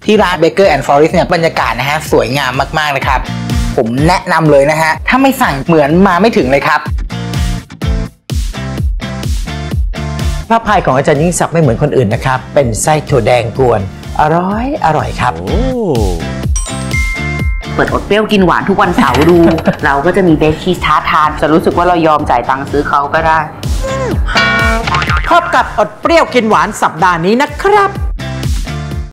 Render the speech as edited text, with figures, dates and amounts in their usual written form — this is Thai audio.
ที่ร้าน Baker and Forest เนี่ยบรรยากาศนะฮะสวยงามมากๆนะครับผมแนะนำเลยนะฮะถ้าไม่สั่งเหมือนมาไม่ถึงเลยครับพระพายของอาจารย์ยิ่งศักดิ์ไม่เหมือนคนอื่นนะครับเป็นไส้ถั่วแดงกวนอร่อยครับเปิดอดเปรี้ยวกินหวานทุกวันเสาร์ดู เราก็จะมีเบคชีสท้าทานจะรู้สึกว่าเรายอมจ่ายตังค์ซื้อเขาก็ได้พบกับอดเปรี้ยวกินหวานสัปดาห์นี้นะครับ